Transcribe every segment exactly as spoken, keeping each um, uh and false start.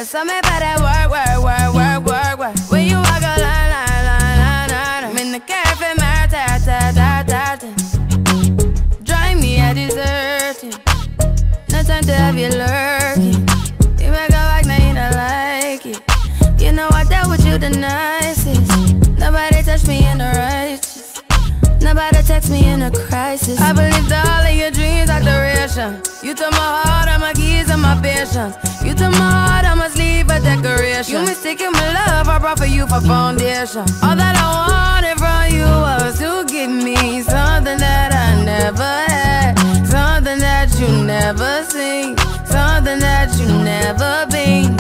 So me better work, work, work, work, work, work. When you walk a line, line, line, line, line, I'm in the cafe, my ta ta ta ta ta. Drive me a deserted. No time to have you lurking. You make a like, now you don't like it. You know I dealt with you the nicest. Nobody touched me in the righteous. Nobody text me in a crisis. I believed all of your dreams are duration. You took my heart, all my keys, and my patience. You took my heart, I must leave a decoration. You mistaken my love, I brought for you for foundation. All that I wanted from you was to give me something that I never had, something that you never seen, something that you never been.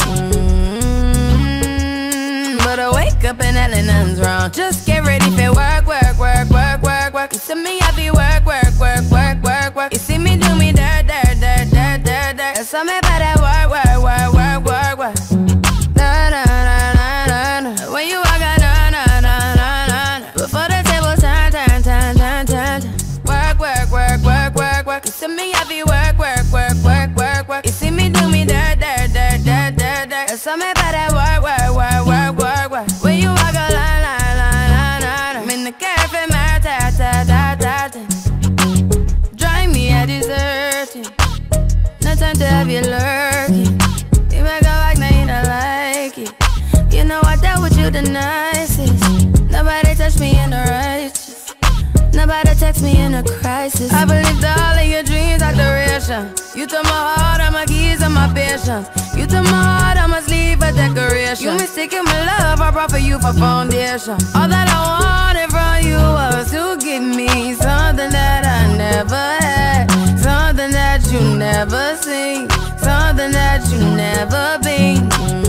Mm-hmm. But I wake up and hell nothing's wrong. Just get ready for work, work, work, work, work, work. You see me, I be work, work, work, work, work, work. You see me do me dirt, dirt, dirt, dirt, dirt, dirt. You saw me better work, work, work, work, work, work. Na na na na na na. When you walk out, na na na na na. Before the table turn, turn, turn, turn, turn. Work, work, work, work, work, work. You see me, I be work, work, work, work, work, work. You see me do me dirt, dirt, dirt, dirt, dirt, dirt. You saw me better work, work, work, work, work, work. When you walk out, line, line, line, line, line. I'm in the cafe, my ta ta ta ta ta. Drive me a deserted. No time to have you lurking. You make a like, now you don't like it. You know I dealt with you the nicest. Nobody touched me in the righteous. Nobody text me in a crisis. I believed all of your dreams are duration. You took my heart, all my keys, and my patience. You took my heart, I must leave a decoration. You mistaken my love, I brought for you for foundation. All that I wanted from you was to give me something that I never had, something that you never seen, something that you never been.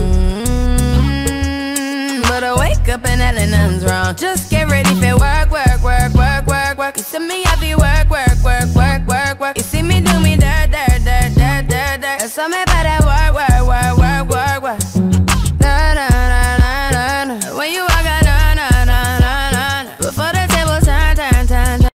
Mm-hmm. But I wake up and hell nothing's wrong. Just get ready for work, work, work, work, work, work. You see me, I be work, work, work, work, work, work. You see me do me dirt, dirt, dirt, dirt, dirt, dirt. You saw me better